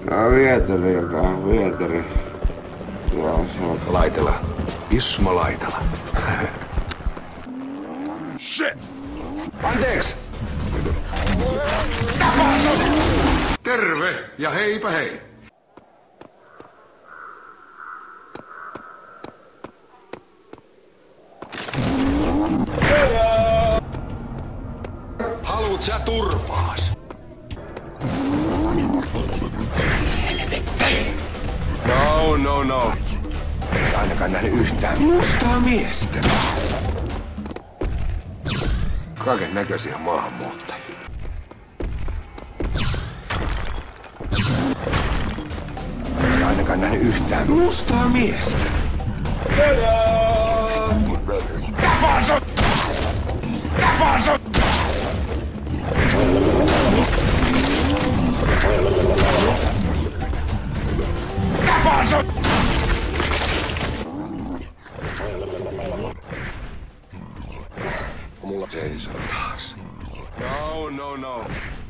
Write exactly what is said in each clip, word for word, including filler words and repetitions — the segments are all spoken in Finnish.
No Vietari, joka on Vietari. Joo, se on. Laitela. Ismo Laitela. Shit! Anteeksi! Terve ja heipä hei! Haluut sä turpaas? No, no, no. Et ainakaan nähnyt yhtään mustaa miestä. Kaiken näköisiä maahanmuuttajia. Et ainakaan nähnyt yhtään mustaa miestä. Tapaa sut! Tapaa sut! Tapaa sut! Mulla seisoo taas. No, no, no.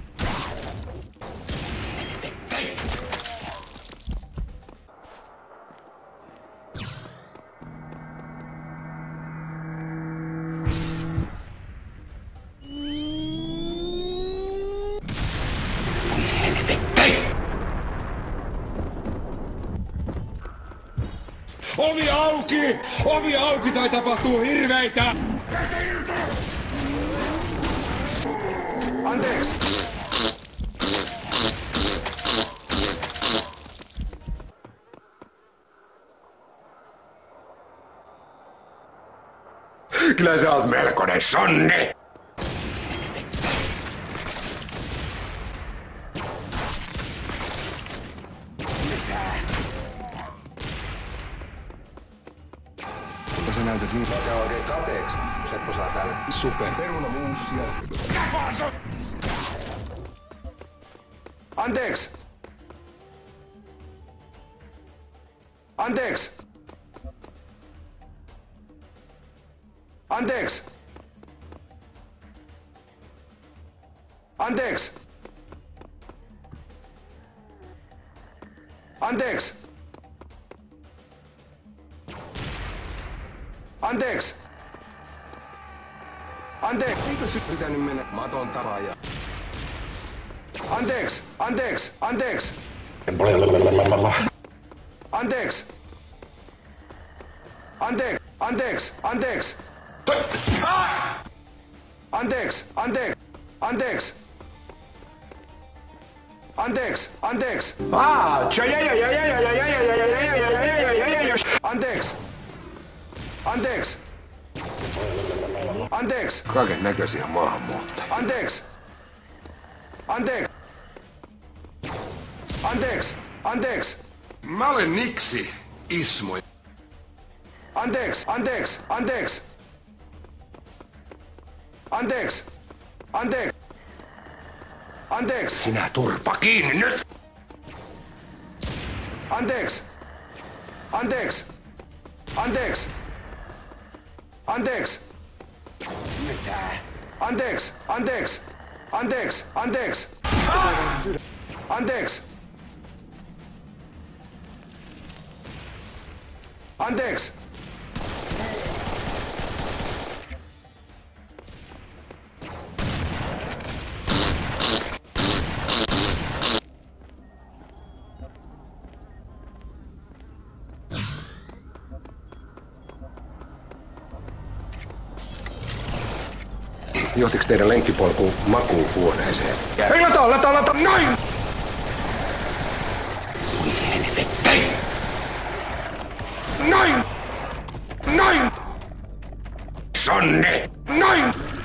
Ovi auki! Ovi auki tai tapahtuu hirveitä! Anteeksi! Kyllä sä oot melkoinen sonni! Kuinka sä näytät niin? Sä oikein kateeksi. Seppo saa täällä super perunamuusia. Tapaa sut! Anteeksi! Anteeksi! Anteeksi! Anteeksi! Anteeksi! Anteeksi! Anteeksi! Eikö sy pitänyt mennä maton tapaaja? Anteeksi! Anteeksi! Anteeksi! Anteeksi! Anteeksi! Anteeksi! Anteeksi! Anteeksi! Anteeksi! Anteeksi! Anteeksi! Anteeksi! Anteeksi! Anteeksi! Anteeksi! Kaiken näköisiä maahanmuuttajia. Anteeksi! Anteeksi! Anteeksi! Anteeksi! Mä olen Niksi, Ismo. Anteeksi! Anteeksi! Anteeksi! Anteeksi! Anteeksi! Anteeksi! Sinä turpa kiinni nyt! Anteeksi! Anteeksi! Anteeksi! Anteeksi! Mitä? Anteeksi! Anteeksi! Anteeksi! Anteeksi! Anteeksi! Anteeksi! Johtiks teidän lenkkipolku makuuhuoneeseen? Ei lato, lato, lato, noin! Ui helvetti! Noin! Noin! Sonne! Noin!